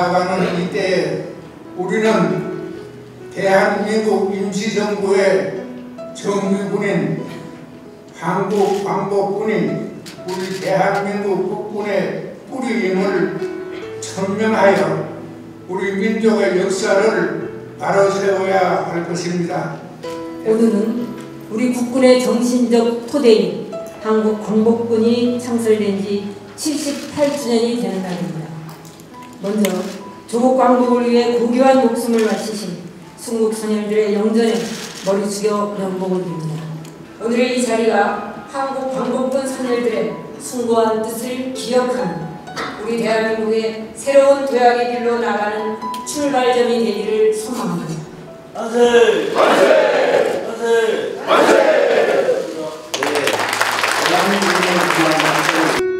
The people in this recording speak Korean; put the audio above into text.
나아가는 이때에 우리는 대한민국 임시정부의 정규군인 한국광복군인 우리 대한민국 국군의 뿌리임을 천명하여 우리 민족의 역사를 바로 세워야 할 것입니다. 오늘은 우리 국군의 정신적 토대인 한국광복군이 창설된 지 78주년이 되는 날입니다. 먼저 조국 광복을 위해 고귀한 목숨을 바치신 순국 선열들의 영전에 머리 숙여 명복을 빕니다. 오늘의 이 자리가 한국광복군 선열들의 숭고한 뜻을 기억하는 우리 대한민국의 새로운 도약의 길로 나가는 출발점이 되기를 소망합니다. 만세! 만세! 만세! 만세! 대한민국의 귀한